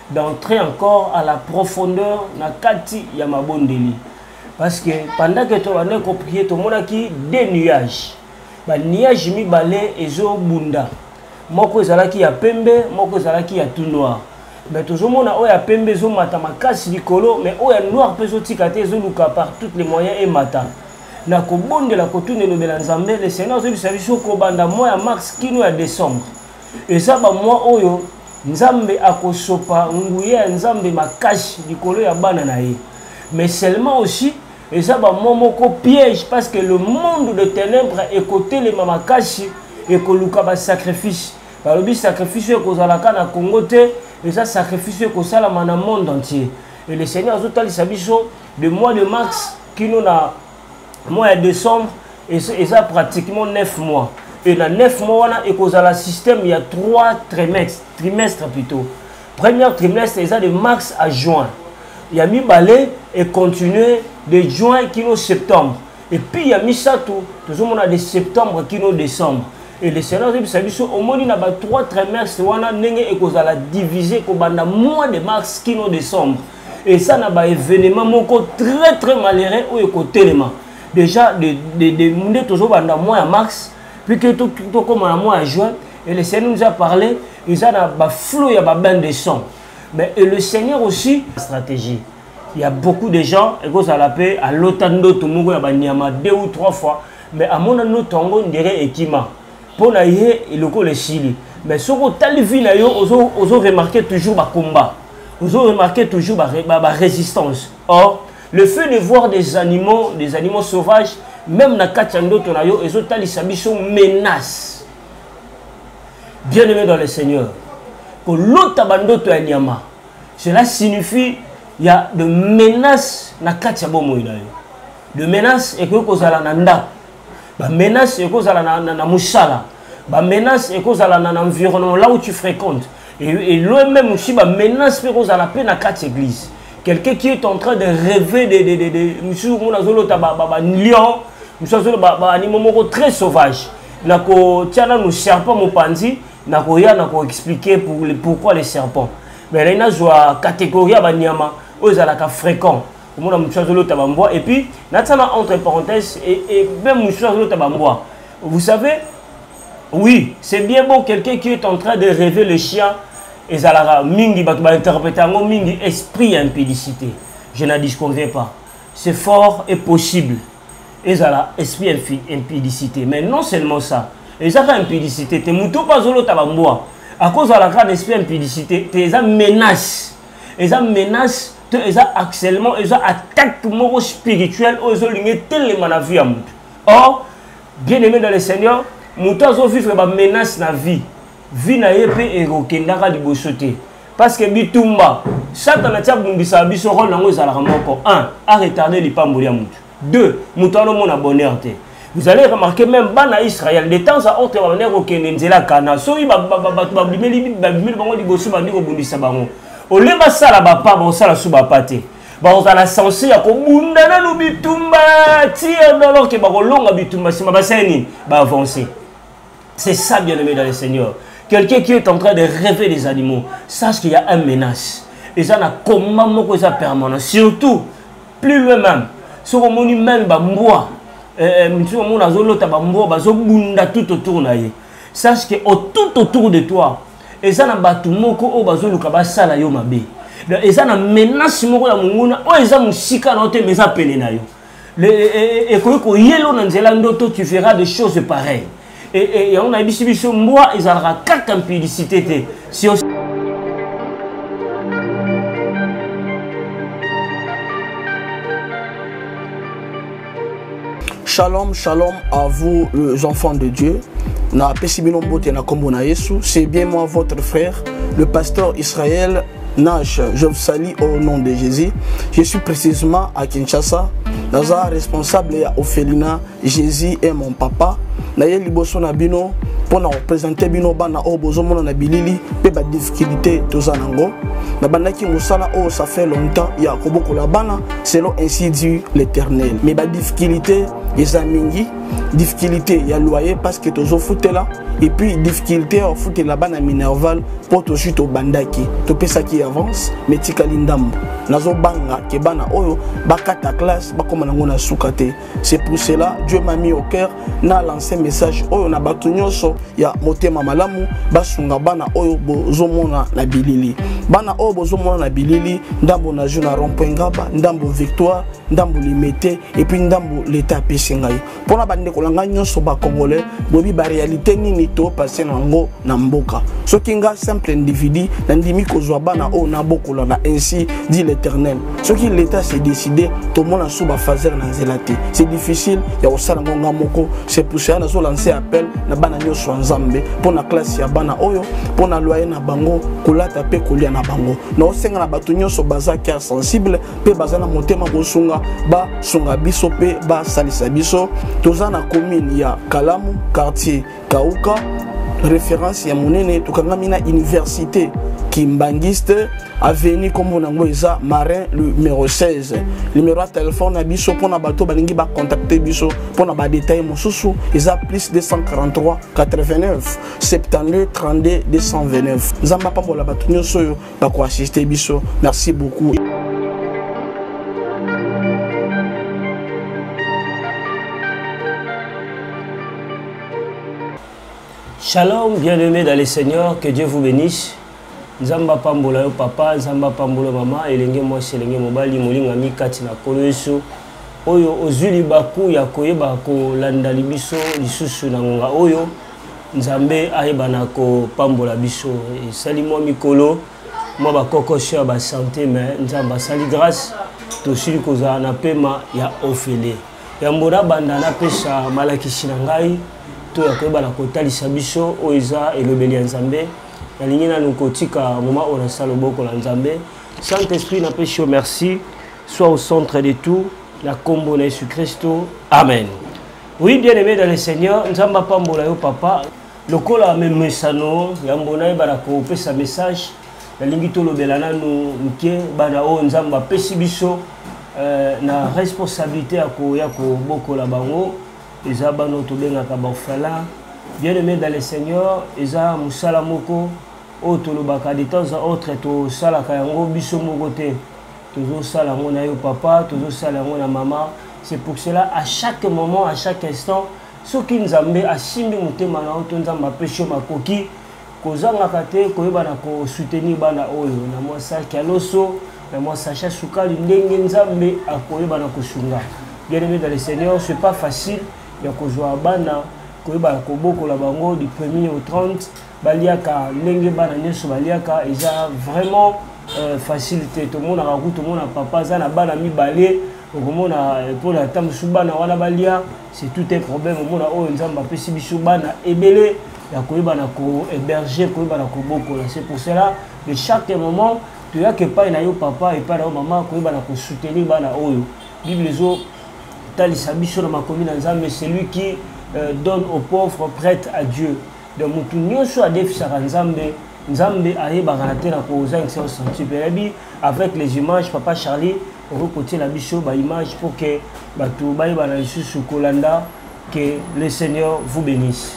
d'entrer encore à la profondeur na kati ya mabondeli. Parce que pendant que tu as prié, tu as des nuages. Les nuages mi balé ezo bunda. Moko ezalaki ya pembe, moko ezalaki ya tout noir. Mais toujours mon a ya pembe zo mata makasi likolo, mais o ya noir peso tikate zo luka par tous les moyens et mata. Na ko bonde la ko tune lobela nzambe, le Seigneur zo bisabiso ko banda mois ya mars kino ya décembre. Et ça ba mois oyo nzambe akosopa nguye nzambe makasi likolo ya bana na ye. Mais seulement aussi et ça va mon piège parce que le monde de ténèbres est côté les mamakashi et que le sacrifice. Par le sacrifice que vous avez na Congo et ça sacrifice que ça la dans le monde entier. Et le Seigneur a tout sabiso de mois de mars qui nous a mois de décembre et ça pratiquement 9 mois. Et dans 9 mois et que le système il y a 3 trimestres plutôt. Premier trimestre c'est de mars à juin. Il y a mis balai et continuer de juin qui nous septembre. Et puis il y a mis ça tout. Toujours on a de septembre qui nous décembre. Et le Seigneur dit au moins il y a 3 trimestres on a et qu'on a divisé comme dans mois de mars qui nous décembre. Et ça n'a pas événement très malheureux au côté élément. Déjà de monde toujours dans mois de mars puis que tout comme dans mois de juin et le Seigneur nous a parlé il y a un flou il y a un bain de sang. Mais et le Seigneur aussi, stratégie. Il y a beaucoup de gens, et vous allez appeler à l'otando, tout le monde a 2 ou 3 fois. Mais à mon avis, on dirait équipement. Pour naïe, il y a le Chili. Mais ce que vous avez vu, vous avez remarqué toujours le combat. Vous avez remarqué toujours la résistance. Or, le fait de voir des animaux sauvages, même dans Kachando, ils ont menace. Bien aimé dans le Seigneur. L'autre abandon to nyama. Cela signifie il y a de menaces na kati ya bomo ina yo. De menaces et que kozala na nda. Ba menaces et kozala na musala. Ba menaces et kozala na environnement là où tu fréquentes. Et l'homme même aussi ba menaces pe kozala pe na kati église. Quelqu'un qui est en train de rêver de monsieur mona zolo ta ba lion, monsieur zolo ba animaux moko très sauvage. Na ko tiana nous serpent mo panzi. Nako expliquer pourquoi les serpents. Mais là, il y a une catégorie de banyama où ils sont fréquents. Et puis, entre parenthèses, et même vous savez, oui, c'est bien bon quelqu'un qui est en train de rêver le chien, et ça mingi interpréter mingi esprit impudicité. Je n'en disconviens pas. C'est fort et possible. Et ça esprit impudicité. Mais non seulement ça. Et ça fait impudicité. Tu n'as pas zolo tabamboa. À cause de la grande esprit impudicité, tu as menace. Et ça menace, tu as harcèlement, et ça attaque spirituelle, aux lignes tellement la vie. Or, bien aimé dans le Seigneur, mouta zo vivre ba menace na vie. Vie na yepe et rokendaka di bosote. Parce que bitumba, Satan a tia bundisa biso rôle nango ezalaka moko. 1, à retarder les pamboli ya mutu. 2, muta no mona bonheur te. Vous allez remarquer même bana Israël de temps à autre manière au Kenenzela Kana soyi babimeli bango liboso bandi ko bundisa bango olemba sala ba pa ba sala suba pate ba on a censé ya ko bunda na lu bitumba tia dans que ba ko longa bitumba sima ba seni ba avancer. C'est ça bien aimé dans le Seigneur. Quelqu'un qui est en train de rêver des animaux, sache qu'il y a une menace. Et ça n'a comment moko ça permanent. Surtout plus loin même sur le moni même ba mboa tout autour. Sache que tout autour de toi, et ça n'a pas tout moko au bazo lukaba sala yo mabe. Et ça n'a menace moko ya munguna o eza musika na te meza pene na yo. Et ko yelo na nzela ndoto tu feras des choses pareilles. Et on a dit biso mboa ezalaka kaka impudicité te. Si Shalom, shalom à vous les enfants de Dieu. C'est bien moi votre frère, le pasteur Israël Nash. Je vous salue au nom de Jésus. Je suis précisément à Kinshasa. Naza responsable à Ophelina. Jésus est mon papa. Naye liboso nabino pour nous représenter bino bana o bozomona na bilili pe ba difficulté tozanango na bandaki musala o ça fait longtemps ya koboko la bana selon ainsi dit l'Éternel mais ba difficulté ezamingi difficulté ya loyer parce que tozo foutela et puis difficulté au foot la bana minerval pour to chuto bandaki to pesa qui avance mais tikali ndambo nazo banga ke bana oyo bakata classe bakoma nango na sukate. C'est pour cela Dieu m'a mis au cœur na lancé message oyo na batu nyonso ya motema malamu basunga bana oyo bozomona na bilili bana oyo bozomona na bilili ndambo na jeu na rond-point Ngaba ndambo Victoire ndambo Limete et puis ndambo l'état pesingai pona bande kolanga nyonso ba congolais bobi ba réalité nini to passer nango na mboka soki nga simple individu na ndimi kozwa bana oyo na bokola na ainsi dit l'Éternel soki l'état s'est décidé to mona suba fazer na nzelate c'est difficile ya osala ngonga moko. C'est pour cela nazo lancer appel na bana nyonso nzambe pona classe ya bana oyo pona loyer na bango kolata pe kolia na bango na osenga na batu nyonso baza cœur sensible pe baza na motema bosunga ba sunga biso pe ba salisa biso toza na commune ya Kalamu quartier Kauka référence ya monene tukangami na université Kimbangiste avenue comme on a Marin numéro 16 numéro de téléphone na biso pona bato balingi ba contacter biso pona ba détail mosusu eza plus 243 89 72 32 229 nzamba pambola bato nyonso yo ba ko assister biso. Merci beaucoup. Shalom, bien-aimés dans le Seigneur, que Dieu vous bénisse. Nzamba pambola yo papa, nzamba pambola mama, elenge mwasi elenge mobali molinga mikati na kolo yesu. Oyo ozuli baku ya koyeba ko landa libiso lisusu na ngonga oyo. Nzambe ayeba na ko pambola biso. Sali mwa mikolo, mwa bakoko sha ba santé mais nzamba sali grâce to sili koza na pema ya ofele. Ya mbona banda na pesa malakisi na ngai. To ya koyeba na kotalisa biso oiza elobeli ya nzambe yalingi na nukotika moment on a salo boko la nzambe. Saint-Esprit na péché merci soit au centre de tout la combo na Jésus Christ. Amen. Oui, bien-aimé dans le Seigneur, nzamba pambola yo papa lokola memesano ya mbona ba na ko pesa message yalingi to lobela nanu nke bana o nzamba pesi biso na responsabilité ya ko boko la bango. Eza bano to benga ka bafala bien-aimé dans le Seigneur eza musala moko o to lobaka de temps à autre to sala ka yango biso moko te tozo sala ngo na yo papa tozo sala ngo na maman. C'est pour cela à chaque moment à chaque instant soki nzambe asimbi motema na oto nzamba pesho makoki kozanga kate koyeba na ko soutenir bana oyo na mwa saki aloso na mwa sacha sukali ndenge nzambe akoyeba na kosunga. Bien-aimé dans le Seigneur, c'est pas facile. Il y a kozwa bana koyeba koboko la bango du 1er au 30 baliaka ndenge bana nyeso baliaka eza vraiment facilité tout le monde a route tout le monde a papa za na bana mibale okomona pour la tamusu bana wana balia c'est tout un problème mona o nzamba pesi biso bana ebele ya koyeba na ko héberger koyeba na koboko là. C'est pour cela de chaque moment tu as que pas na yo papa et pas na maman koyeba na ko soutenir bana oyo Bible zo c'est lui qui donne aux pauvres, prête à Dieu. Donc, avec les images, Papa Charlie, on recoté la bichot, image pour que que le Seigneur vous bénisse.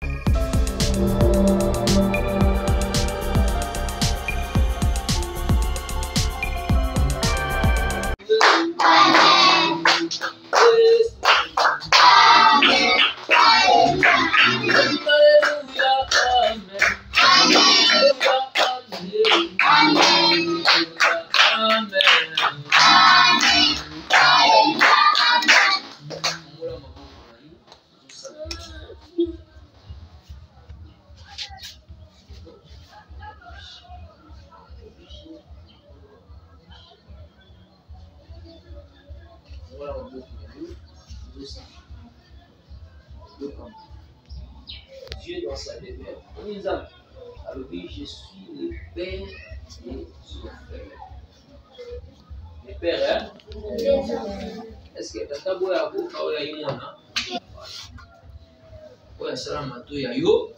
Dieu dans sa demeure. Alors oui, je suis le Père et son frère. Le Père, hein? Est-ce que tu as taboué à vous quand on a eu mon oyo asala matoi ayo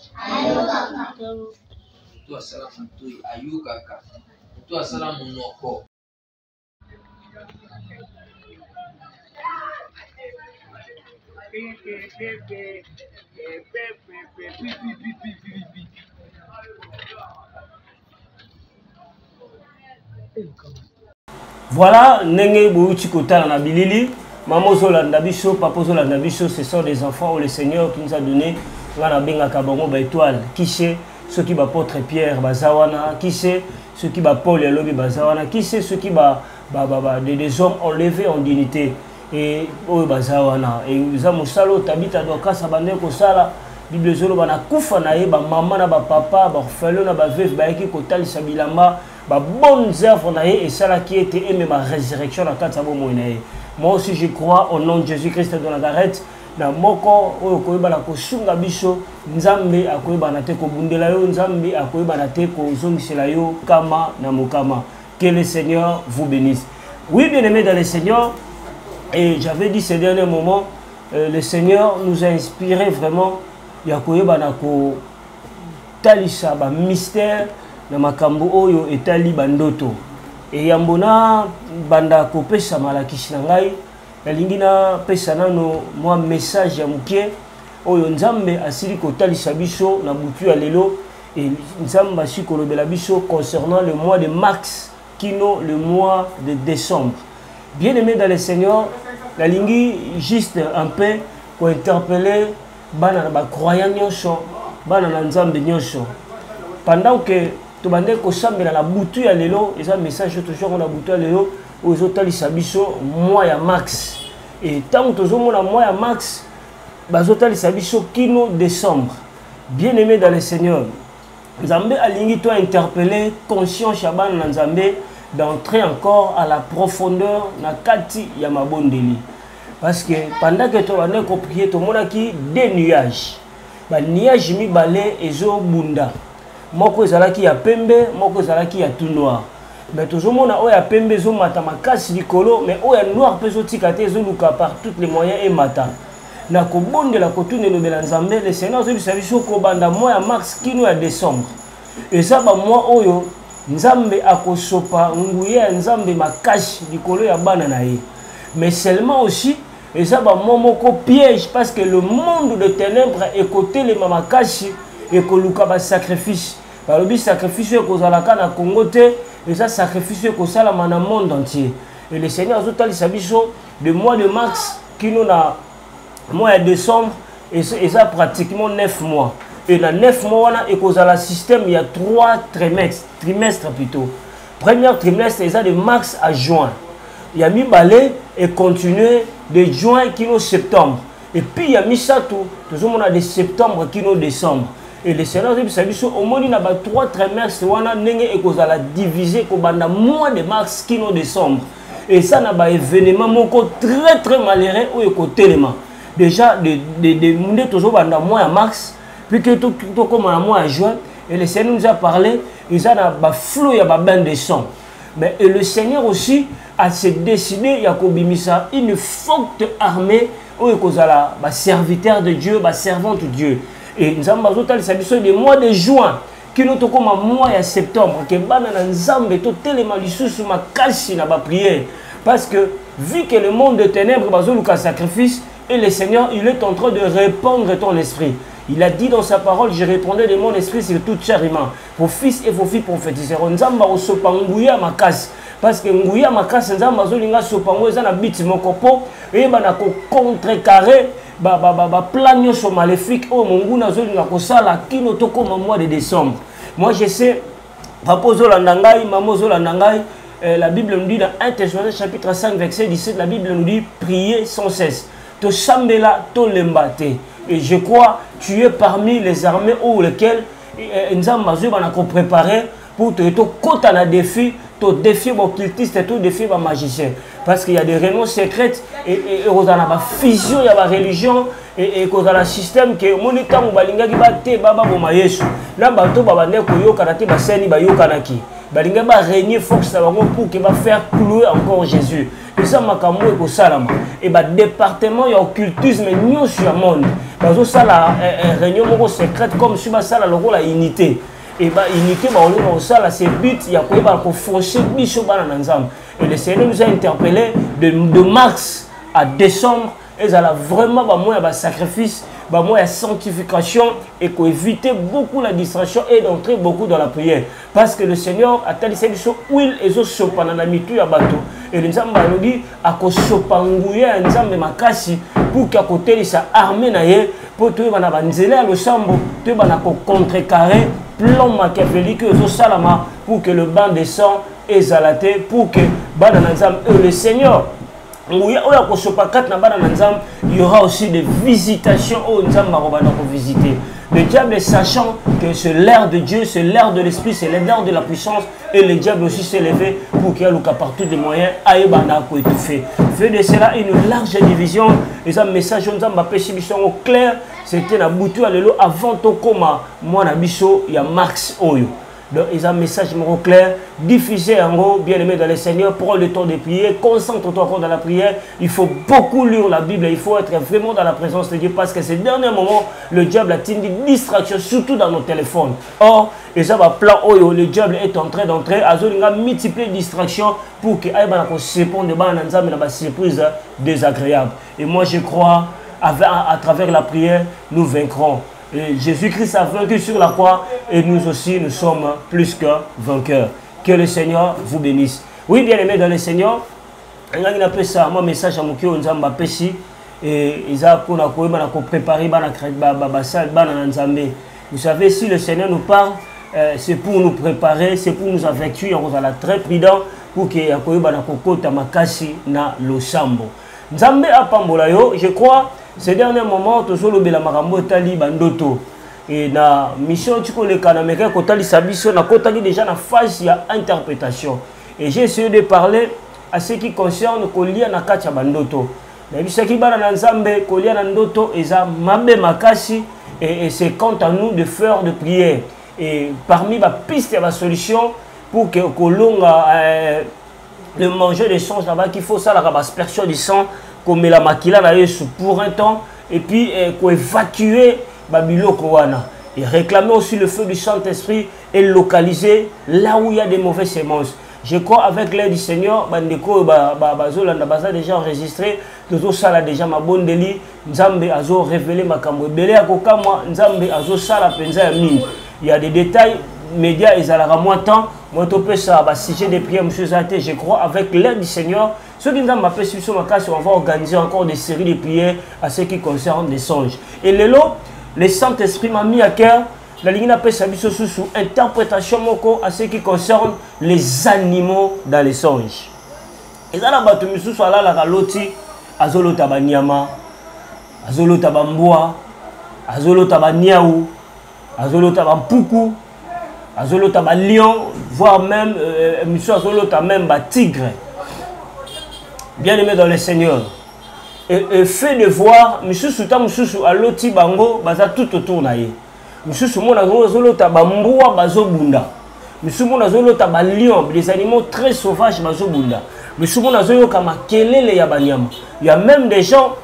moto asala matoi ayokaka moto asala monoko Voilà, Nenge Bouchi Kota na Bilili, Maman Zolanda Biso, Papa Zolanda Biso, ce sont des enfants où le Seigneur qui nous a donné, on a bien Kabango étoile, qui sait ceux qui apôtre Pierre Bazawana, qui sait ceux qui Paul et Lobi Bazawana, qui sait ceux qui des hommes enlevés en dignité et au Bazawana. Et nous avons salo tabita doka sabande ko sala Bible zolo bana kufa na ye ba maman na ba papa ba orphelin na ba veuve ba ki kotali sabilamba ba bonnes œuvres na ye et ça qui était aimé ma résurrection na kata bo moina ye. Moi aussi je crois au nom de Jésus-Christ de Nazareth na moko oyo koyeba na kosunga biso nzambe akoyeba na te ko bundela yo nzambe akoyeba na te ko zongisela yo kama na mokama. Que le Seigneur vous bénisse. Oui, bien-aimés dans le Seigneur, et j'avais dit ces derniers moments, le Seigneur nous a inspiré vraiment yakoyeba na ko talisa ba mystère na makambo oyo etali bandoto et yambona banda ko pesa malakisi na ngai nalingi na pesa nano moi message ya mukie oyo nzambe asili ko talisa biso na butu ya lelo et nzambe asili ko lobela biso concernant le mois de mars kino le mois de décembre. Bien-aimé dans le Seigneur, nalingi juste un peu pour interpeller bana ba croyant nyonso bana na nzambe nyonso pendant que to bande ko sambela na butu ya lelo eza message toujours na butu ya lelo ozo talisa biso mois ya max et tant tozo mona mois ya max bazo talisa biso kino décembre. Bien-aimé dans le Seigneur, nzambe alingi to interpeller conscience ya bana na nzambe d'entrer encore à la profondeur na kati ya mabondeli. Parce que pendant que tu as compris, tu as des nuages. Les nuages mi balé et zo bunda. Moko ezalaki ya pembe, moko ezalaki ya tout noir. Mais toujours mona o ya pembe zo mata makasi likolo, mais o ya noir pe zo tikate zo luka par tous les moyens et mata. Na ko bonde la ko tune lobela nzambe, le Seigneur zo bisabiso ko banda mois ya mars kino ya décembre. Et ça ba mois oyo nzambe akosopa nguye nzambe makasi likolo ya bana na ye. Mais seulement aussi et ça va momoko piège parce que le monde de ténèbres est côté les mamakashi et que luka sacrifice. Par le sacrifice que zalaka na Congo te et ça sacrifice que ça la dans le monde entier. Et le Seigneur a tout sabiso de mois de mars qui nous a mois de décembre et ça pratiquement 9 mois. Et dans 9 mois et que ça la système il y a 3 trimestres plutôt. Premier trimestre c'est de mars à juin. Il y a mis balai et continuer de juin qui nous septembre. Et puis il y a mis ça tout on a de septembre qui nous décembre. Et le Seigneur au moins il y a 3 trimestres on a et qu'on a divisé comme le mois de mars qui nous décembre. Et ça n'a pas événement très malheureux au côté déjà de monde toujours dans le mois de mars puis que tout comme le mois de juin et le Seigneur nous a parlé ils ont un flou il y a bain de sang. Mais et le Seigneur aussi a se décidé il y a une forte armée où il y a un serviteur de Dieu, un servant de Dieu. Et nous avons le mois de juin qui nous comme un mois de septembre que nous avons prière parce que vu que le monde de ténèbres a un sacrifice et le Seigneur il est en train de répandre ton esprit. Il a dit dans sa parole, je répondrai de mon esprit sur toute chair humaine. Vos fils et vos filles prophétiseront. Nzamba osopanguya makas. Parce que nguya makas nzamba zolinga sopango ezana biti mokopo et bana ko contrecarrer ba plan nyoso maléfique o monguna zolinga ko sala kino to comme mois de décembre. Moi je sais papa zolanda ngai maman zolanda ngai la Bible nous dit dans 1 Thessaloniciens chapitre 5 verset 17 la Bible nous dit priez sans cesse. To sambela to lembate. Et je crois tu es parmi les armées ou lesquelles nous avons préparé pour te côté na défi, te défier mon cultiste et tout défier mon magicien. Parce qu'il y a des réunions secrètes et on a une fusion, il y a la religion et qu'on a un système qui est moniteur ou balinga qui va te baba boma yesu. Là bato baba ne koyo kanati baseni bayo kanaki. balinga ba régner force pour que va faire clouer encore Jésus. Et ça makambo ko salama et ba département ya occultisme nyo sur le monde. Bazo sala réunion moko secrète comme si ba sala le rôle la unité. Et bah unité ba on sala c'est but ya ko ba ko foncer biso bana na nzambe. Et le Seigneur nous a interpellé de mars à décembre et ça a vraiment ba moi ba sacrifice, ba moi sanctification et qu'on éviter beaucoup la distraction et d'entrer beaucoup dans la prière parce que le Seigneur a tellement dit so huile ezo sopana na mitu ya bato et le nzambe alobi akosopanguya nzambe makasi pour qu'à côté sa armée na ye pour to bana banzela le sambo to bana ko contrecarrer plan machiavélique ezo salama pour que le banc de sang ezalaté pour que bana nzambe le Seigneur il y aura aussi des visitations où nous allons visiter. Le diable, sachant que c'est l'ère de Dieu, c'est l'ère de l'esprit, c'est l'ère de la puissance, et le diable aussi s'est levé pour qu'il y ait partout des moyens à étouffer. Fait de cela une large division. Les messages nous ont au clair, c'était la bouture avant Tokoma, moi Nabiso, il y a Marx Oyo. Donc, ils ont un message clair, diffusé en gros, bien aimé dans le Seigneur, prends le temps de prier, concentre-toi encore dans la prière. Il faut beaucoup lire la Bible, il faut être vraiment dans la présence de Dieu parce que ces derniers moments, le diable a une distraction, surtout dans nos téléphones. Or, ils ont un plan où le diable est en train d'entrer, il a multiplié les distractions pour qu'il y ait une surprise désagréable. Et moi, je crois, à travers la prière, nous vaincrons. Jésus-Christ a vaincu sur la croix et nous aussi, nous sommes plus que vainqueurs. Que le Seigneur vous bénisse. Oui, bien aimé dans le Seigneur, il y a un message à Moukio Nzamba Pessi et ils ont préparé Vous savez, si le Seigneur nous parle, c'est pour nous préparer, c'est pour nous avertir, on va être très prudent pour qu'il y ait un makasi na losambo. Nzambe apambolayo, je crois. Ces derniers moments, toujours le Belamarambo Tali Bandoto. Et la mission tu connais Kanameka Kotali Sabiso, na Kotali déjà na phase d'interprétation. Et j'ai essayé de parler à ce qui concerne Kolia Nakacha Bandoto. Mais ce qui va dans Nzambe, Kolia Nandoto, et ça Mabe Makasi, et c'est quant à nous de faire de prière. Et parmi ma piste et ma solution pour que Kolonga le manger des songes là-bas, qu'il faut ça, la aspersion du sang. Comme la maquilla pour un temps et puis évacuer Babylone Kowana et réclamer aussi le feu du Saint-Esprit et localiser là où il y a des mauvaises semences. Je crois avec l'aide du Seigneur, Bandeko Bazolanda Baza déjà enregistré, tout ça là déjà ma bonne délit, Nzambe Azo révélé ma cambo. Belé à Kokama, Nzambe Azo Sala Penza Mine. Il y a des détails, médias et à moins temps, moi topé ça, sujet des prières, monsieur Zate, je crois avec l'aide du Seigneur. Ceux qui nous ont appelé sur ma casse, on va organiser encore des séries de prières à ce qui concerne les songes. Et le Saint-Esprit m'a mis à cœur la ligne appelle sa sous interprétation moko à ce qui concerne les animaux dans les songes. Et là, la bateau sous là la loti, azolo tabanyama, azolo tabamboa, azolo tabaniaou, azolo tabampuku, azolo tabalion, voire même monsieur azolo même tigre. Bien aimé dans le Seigneur. Et fait de voir, monsieur Souta, monsieur Sou, à l'oti bango, baza tout autour naïe. Monsieur Soumon a zolo tabamboa bazo bunda. Monsieur Soumon a zolo tabalion, des animaux très sauvages bazo bunda. Monsieur Soumon a zolo kama kelele ya banyama. Il y a même des gens,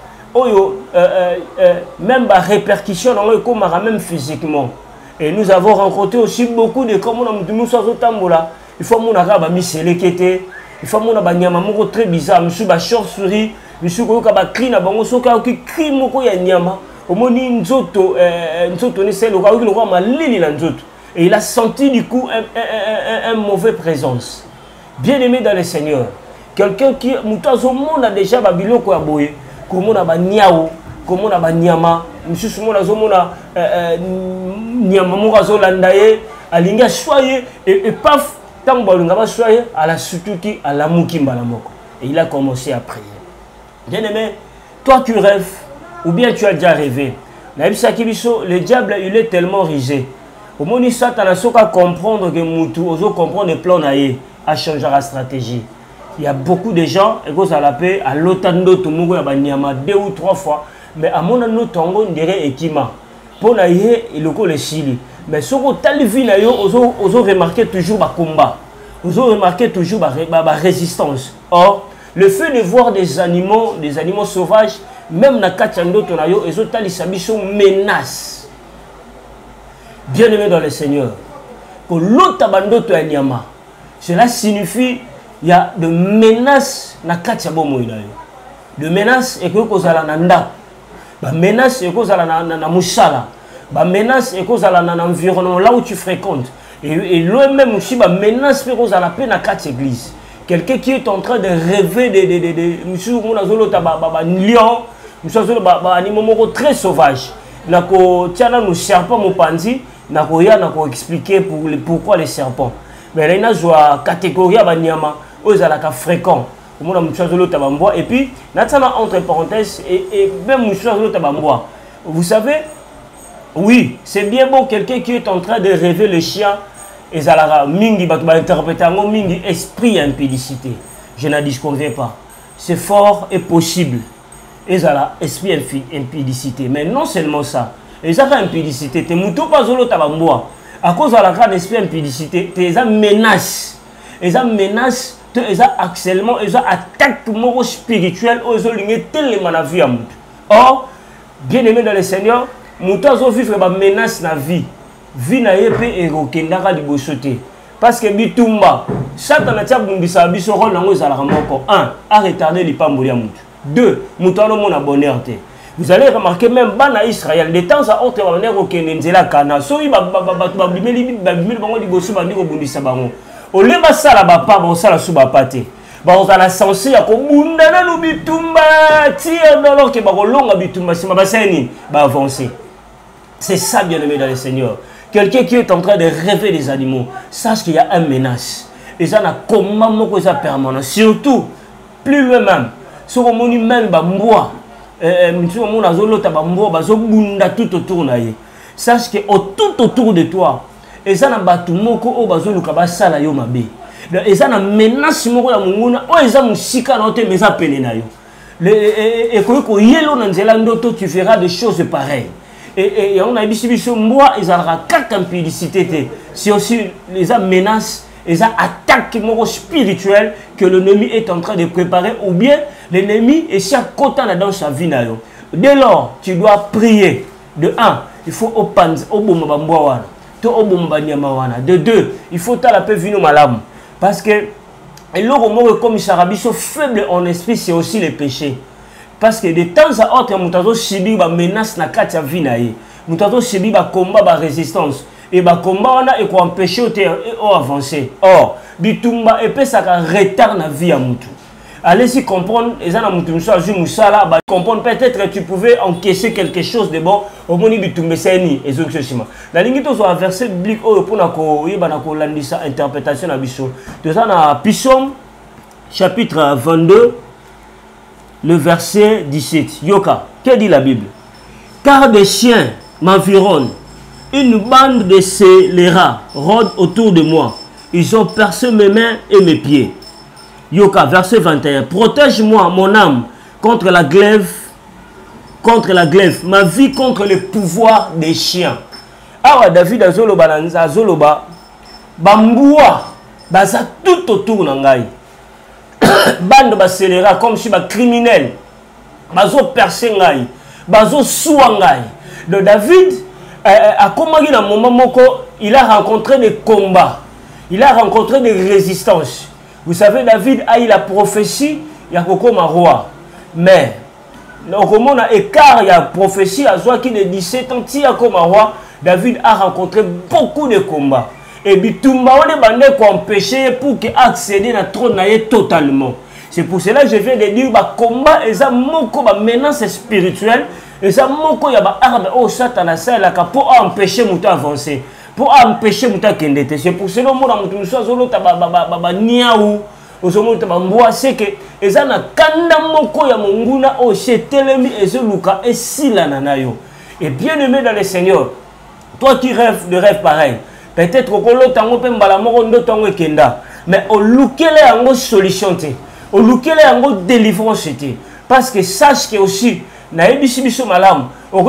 même par répercussion, même physiquement. Et nous avons rencontré aussi beaucoup de comme on a dit nous sommes tambola. Il faut mon arabe mi selekete. Il faut mon banyama moko très bizarre. Monsieur ba chauve-souris, monsieur ko ka ba cri na bango soka ki cri moko ya nyama. Omoni nzoto nzoto ne sait le roi malili na nzoto. Et il a senti du coup un mauvais présence. Bien aimé dans le Seigneur. Quelqu'un qui mutazo monde a déjà babilo ko aboye. Comme on a ba niao, comme on a ba nyama. Monsieur Soumon a zomona nyama moko azolandaye, alinga soye et paf. À la sutuki, à la mukimbalamoko. Et il a commencé à prier. Bien aimé, toi tu rêves, ou bien tu as déjà rêvé. Le diable, il est tellement risé. Au moment où Satan a comprendre que Moutou, oso comprendre le plan naïe, à changer la stratégie. Il y a beaucoup de gens, et vous allez paix, à l'otando, tout le monde a banyama 2 ou 3 fois. Mais à mon avis, on dirait Ekima. Pour naïe, il le sili. Mais ce que tu as vu, on a remarqué toujours le combat. vous avez remarqué toujours la résistance. Or, le fait de voir des animaux sauvages, même dans Kachando Tonayo, ils ont menace. Bien aimé dans le Seigneur, que l'autre abandon to Nyama, cela signifie il y a de menaces dans Kachabo Moïnayo. De menaces et que vous avez nanda, de menaces et que vous avez na Moussala, de menaces et que vous avez dans l'environnement là où tu fréquentes. Et lui-même aussi, bah menace que vous avez dans quatre églises. Quelqu'un qui est en train de rêver de monsieur Mounazolo un lion, monsieur un animal très sauvage. Nako tiana nous serpents mon pandi, nako ya nako expliquer pourquoi les serpents. Mais là il y a une catégorie à banyama, aux alaka fréquents. Et puis, entre parenthèses, et même vous savez, oui, c'est bien bon quelqu'un qui est en train de rêver le chien, et ça mingi interpréter mingi esprit impudicité. Je ne disconviens pas. C'est fort et possible. Et ça esprit impudicité. Mais non seulement ça. Et ça impudicité, tu n'es pas zolo tabamboa. À cause de la grande esprit impudicité, tu es menace. Et ça menace. Ils ont harcèlement, ils ont attaque spirituelle, ils ont ligné tellement la vie à nous. Or, bien aimé dans le Seigneur, nous avons vécu une menace dans la vie. Vie n'a pas été éroquée de beauté. Parce que Bitumba, Satan a dit que son rôle dans un, à retarder les pas mourir. Deux, nous avons un bonheur. Vous allez remarquer même dans Israël, de temps à autre, on est au Kana. So, il va au lieu de ça, papa, on s'en sous pâté. On a censé à Kobunda, nous bitumba, tire dans l'or qui va long à bitumba, c'est ma bassine, va avancer. C'est ça, bien aimé dans le Seigneur. Quelqu'un qui est en train de rêver des animaux, sache qu'il y a une menace. Et ça n'a comment que ça permanent. Surtout, plus loin même, sur le monument, bamboa, sur le monument, bamboa, tout autour de toi. Sache que tout autour de toi, et ça n'a pas tout le monde qui a sala yo mabe. Et ça n'a menace moko ya munguna o eza musika na te meza pene na yo. Et ko yelo na nzela ndoto tu feras des choses pareilles. Et on a biso moi ils ont quatre impudicité. C'est aussi les menaces, les attaques spirituelles que l'ennemi est en train de préparer ou bien l'ennemi est chaque côté dans sa vie na yo. Dès lors, tu dois prier. De un, il faut au bomba. De deux, il faut la paix vino malam. Parce que comme il s'est faible en esprit, c'est aussi le péché. Parce que de temps à autre, nous avons subi des menaces dans la vie. Nous avons subi des combats, des résistances. Et des combats, on a empêché d'avancer. Or, bitumba et ça retard dans la vie à Moutou. Allez-y comprendre, comprendre peut-être que tu pouvais encaisser quelque chose de bon au moment où tu me sais et la ligne de un verset biblique pour la interprétation à Bishop. Nous avons Psaume chapitre 22, le verset 17. Yoka, que dit la Bible? Car des chiens m'environnent, une bande de scélérats rôde autour de moi. Ils ont percé mes mains et mes pieds. Yoka, verset 21. Protège-moi, mon âme, contre la glaive, ma vie contre le pouvoir des chiens. Ah, David Azoloba, Bamboua, baza tout autour nangai. Bande basélera comme si ba criminel, bazo percé ngai, bazo souangai. Donc David, à Komagi dans moment moko, il a rencontré des combats, il a rencontré des résistances. Vous savez, David a eu la prophétie, il y a un roi. Mais, comme on a écart, il y a la prophétie, à soi qui de 17 ans, il y a comme un roi, David a rencontré beaucoup de combats. Et puis, tout le monde a empêché pour qu'il accède à trône totalement. C'est pour cela que je viens de dire que le combat est une menace spirituelle. Et ça, il y a des armes au Satan pour empêcher de avancer. Pour empêcher de s'endetter. C'est pour cela que c'est que les gens et bien aimé dans le Seigneur, toi qui rêves de rêves pareils, peut-être que mais au lookele en solution, au lookele en délivrance, parce que sache que aussi, na ebishi malam, au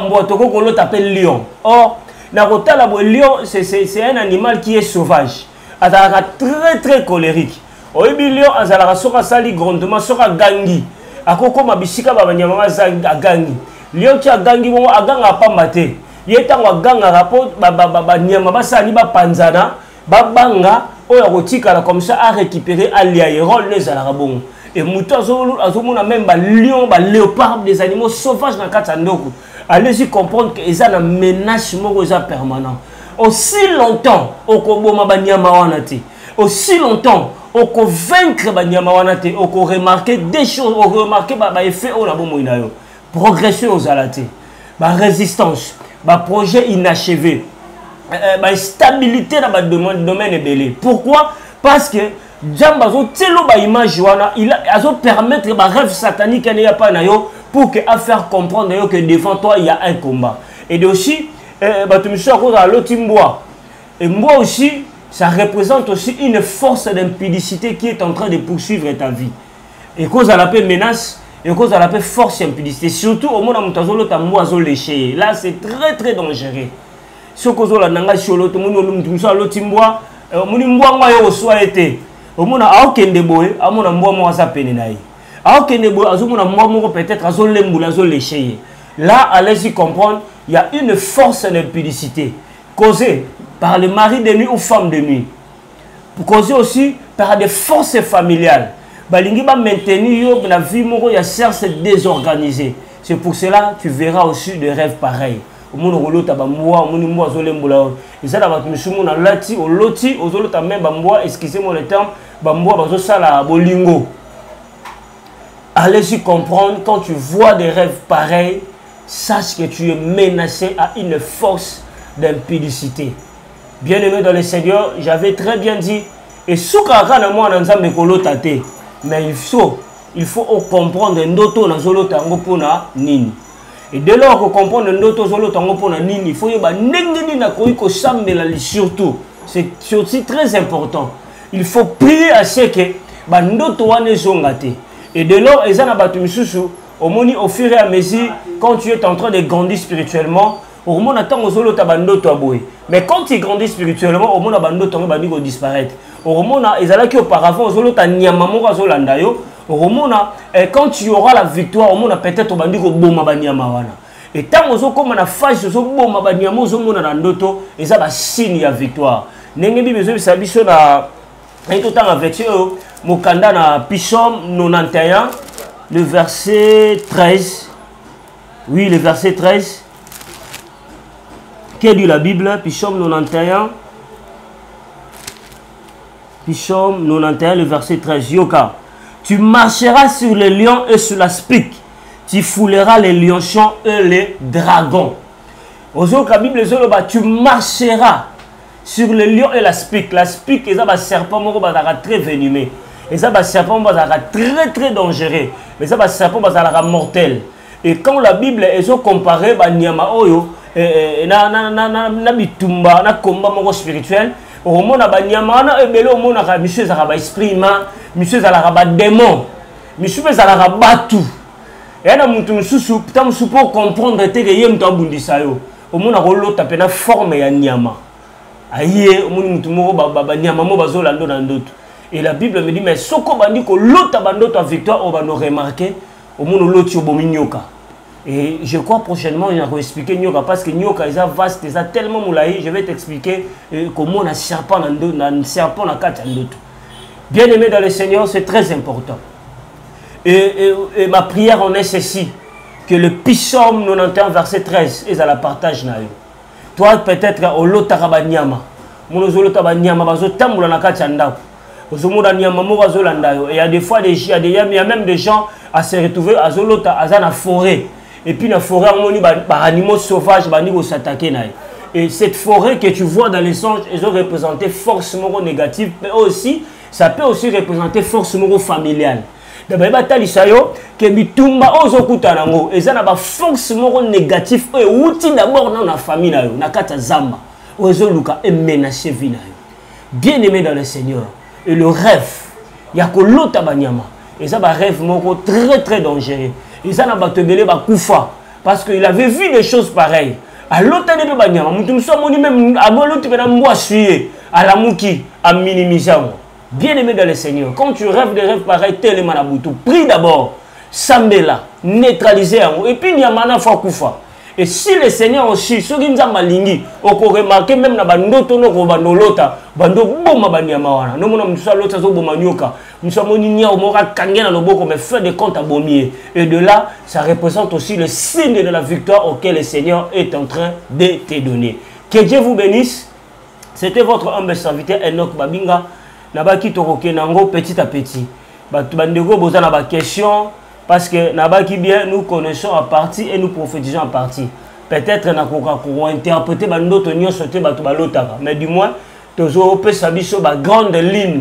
lion. Or, le lion, c'est un animal qui est sauvage. azalaka très très colérique. Oyebi lion azalaka soka sali grondement soka gangi. Akokoma bisika ba banyama bazanga gangi. Lion ti agangi bongo aganga pamba te. Ye tango aganga rapport ba nyama basali ba panzana ba banga oyo kotikala comme ça à récupérer alia rôle les alaka bongo. Et muto azomona même ba lion ba léopard des animaux sauvages na kati ndoko. Allez-y comprendre que ils ont une menace permanente. Aussi longtemps, on peut banyama wanate. Aussi longtemps, on peut vaincre banyama wanate. On peut remarquer des choses, on peut remarquer les effets au labo moinayo. Progression aux alaté. La résistance, le projet inachevé, la stabilité dans le domaine est belé. Pourquoi? Parce que Djambazo telo ba image wana il a permettre ba rêve satanique n'y a pas nayo pour que à faire comprendre que devant toi il y a un combat. Et aussi tu me suis à cause de l'autre mboa. Et moi aussi ça représente aussi une force d'impudicité qui est en train de poursuivre ta vie. Et cause à la paix menace et cause à la paix force impudicité surtout au monde amutazolo ta moiseau léché. Là c'est très très dangereux. Ce cause la nanga sur l'autre monde tu me suis à l'autre mboa moni mboa moi yo soit été omona aokende boye amona mboa mo asa pene na ye aokende boye azomona mboa moko peut-être azolembula azolécher. Là allez-y comprendre il y a une force d'impudicité causée par le mari de nuit ou femme de nuit, causée aussi par des forces familiales balingi ba maintenir yo na vie moko ya cerce désorganisée. C'est pour cela tu verras aussi des rêves pareils. Omona kolota ba mboa omoni mboa azolembula et ça ba misumu na lati o loti ozolota même ba mboa excusez-moi le terme bamboa bazo sala bolingo. Allez-y comprendre quand tu vois des rêves pareils, sache que tu es menacé à une force d'impudicité. Bien aimé dans le Seigneur, j'avais très bien dit et soukara na moi nzambe kolotate, mais il faut comprendre ndoto na zolota ngo pona nini. Et dès lors qu'on comprend ndoto zolota ngo pona nini, il faut yoba ndenge na koiko sambela surtout. C'est aussi très important. Il faut prier à ce que bandoto wane zongate. Et de lors ezana batu misusu omoni au fur et à mesure quand tu es en train de grandir spirituellement au moment attend ozolo ta bandoto aboy. Mais quand tu grandis spirituellement au moment bandoto bandi ko disparaître. Au moment ezala ki auparavant ozolo ta nyama moko azolanda yo. Au moment quand tu auras la victoire au moment peut-être bandi ko boma banyama wana. Et tant ozo comme na phase ozo boma banyama ozo mona na ndoto ezaba signe ya victoire. Nenge bi bezo bisabiso na et tout temps avec eux, Mokanda na Psaume 91, le verset 13. Oui, le verset 13. Qu'est dit la Bible? Psaume 91. Psaume 91, le verset 13. Yoka. Tu marcheras sur les lions et sur la spique. Tu fouleras les lionchons et les dragons. Ozoka Bible, tu marcheras sur le lion et la spique. La spique, c'est un serpent très venimeux. Et ça, un serpent très très dangereux. Mais ça, un serpent mortel. Et quand la Bible est comparée à Nyama Oyo, na bitumba, na combat spirituel, au monde a Nyama, na ebelo au monde a monsieur Zaraba esprit, monsieur Zaraba démon, monsieur Zaraba batu. Et na mutu susu, putain pour comprendre que yem to bundisayo. Au monde a rolo tapé na forme ya Nyama. Aïe, et la Bible me dit, mais ce qu'on dit que l'autre a victoire, on va nous remarquer au monde l'autre nyoka. Et je crois prochainement, il va expliquer nyoka parce que nyoka est vaste, c'est tellement moulaï. Je vais t'expliquer comment on a serpent dans quatre d'autres. Bien aimé dans le Seigneur, c'est très important. Et ma prière en est ceci, que le Psaume 91 verset 13 est à la partage naïo. Toi peut-être au lotaraba nyama monozolo taba nyama bazo tambola na kati ya ndako ozomoda nyama mo bazolanda yo. Et il y a des fois il y a même des gens à se retrouver à zolota azana forêt et puis la forêt on ba animaux sauvages bandi ko s'attaquer na. Et cette forêt que tu vois dans les songes ils ont représenté force moro négative mais aussi ça peut aussi représenter force moro familiale. D'abord batalisayo que bitumba ozokuta nango ezana ba force moro négatif et outi d'abord dans la famille na yo na kata zamba ozoluka et menacer vie na yo. Bien aimé dans le Seigneur et le rêve ya ko lota banyama eza ba rêve moko très très dangereux ezana batebele ba kufa parce qu'il avait vu des choses pareilles à l'autre de banyama mutu mso moni même abolote pena mbo asuye alamuki à minimiser. Bien aimé dans le Seigneur, quand tu rêves des rêves pareils, tel Manabutu, prie d'abord, Sambela, neutraliser, et puis il y a Mana Fakoufa. Et si le Seigneur aussi, ceux qui nous malingi, on peut remarquer même dans bandoto no banolota, bando boma banyamawana. Nous mon nous sommes l'autre boma nyoka. Nous sommes nia au mora kangena no boko mais fait des comptes à bomier. Et de là, ça représente aussi le signe de la victoire auquel le Seigneur est en train de te donner. Que Dieu vous bénisse. C'était votre humble serviteur Enoch Babinga. Nabaki toroke nango petit à petit. Bandego boza na ba question. Parce que Nabaki bien, nous connaissons en partie et nous prophétisons en partie. Peut-être qu'on va interpréter notre union sauté balotaka. Mais du moins, nous avons une grande ligne.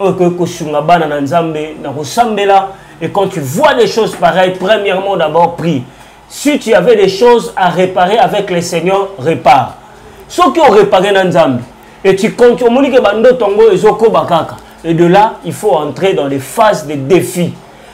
Et quand tu vois des choses pareilles, premièrement d'abord prie. Si tu avais des choses à réparer avec le Seigneur, répare. Ceux qui ont réparé dans Nzambe, et tu continues que et de là, il faut entrer dans les phases de défis.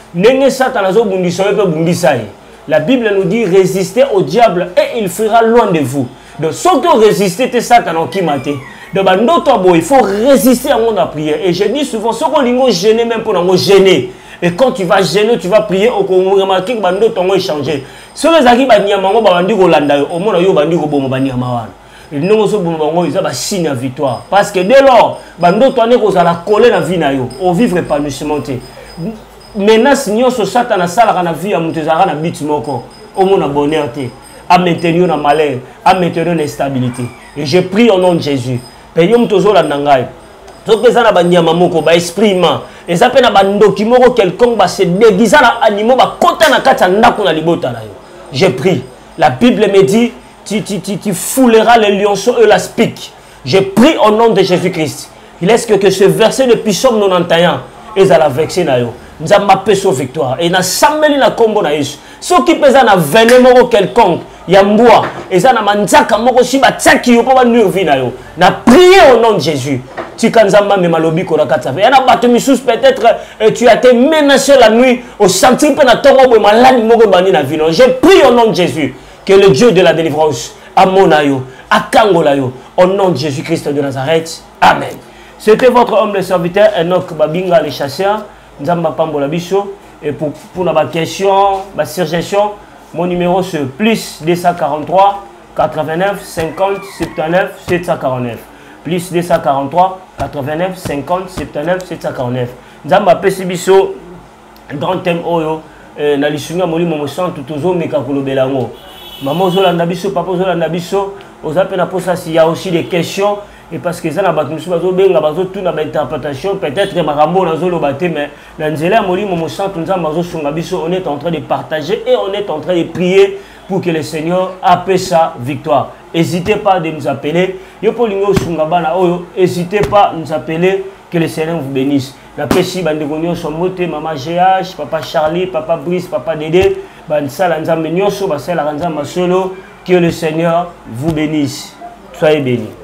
La Bible nous dit résister au diable et il fuira loin de vous. Donc, surtout résister à Satan qui m'a été. Il faut résister à mon prière. Et je dis souvent, ce qu'on est gêné même pour nous gêner. Et quand tu vas gêner, tu vas prier, on va remarquer que bando tongo est changé. Ce que les bandiamango bandi Rolanda, au moins yo bandi ko bomo bandiamawan. Ils n'ont pas bon ils ont un signe de victoire. Parce que dès lors, bando tongo ko la coller la vie na yo, au vivre épanouissement. Maintenant, si nous sommes Satan na sala na vie à mutezara na bit moko, au moins na bonheur te, à maintenir na malheur, à maintenir l'instabilité. Et je prie au nom de Jésus. Payons toujours la nangai. Ce que ça na bandiama moko ba esprit humain. Et ça peut na bandoki moko quelconque ba se déguiser na animaux ba kota na kata ndako na libota na yo. Je prie. La Bible me dit tu fouleras les lionceaux et la spique. Je prie au nom de Jésus-Christ. Il est que ce verset de Psaume 91 est à la vexer na yo. Nous avons appelé sa victoire. Et nous avons na combo na Yesu. Ceux qui pèsent na venin quelconque, yamboua, et ça na manzaka moko si ba tsaki yo pa nurvi na yo. Na prié au nom de Jésus. Tu kanzamba me malobi ko rakata. Il y a bato misous peut-être tu as été menacé la nuit au sentir pe na toro bo malani moko bani na vino. Je prie au nom de Jésus que le Dieu de la délivrance amona yo, akangola yo au nom de Jésus-Christ de Nazareth. Amen. C'était votre humble serviteur Enoch Babinga le chasseur. Nzamba Pambola Bisso. Et pour la question, ma suggestion, mon numéro c'est plus 243 89 50 79 749. Plus 243 89 50 79 749. Nzamba Pesi Bisso, grand thème Oyo, na lisunga moli momo santu tozo meka kolobelango. Maman Zolanda Bisso, papa Zolanda Bisso, aux appels à s'il y a aussi des questions. Et parce que ça n'a pas tout interprétation, peut-être que Marambo n'a pas mais on est en train de partager et on est en train de prier pour que le Seigneur appelle sa victoire. N'hésitez pas à nous appeler. N'hésitez pas à nous appeler, que le Seigneur vous bénisse. La Pessi, Bandegonio, son moté, Maman GH, Papa Charlie, Papa Brice, Papa Dédé, que le Seigneur vous bénisse. Soyez bénis.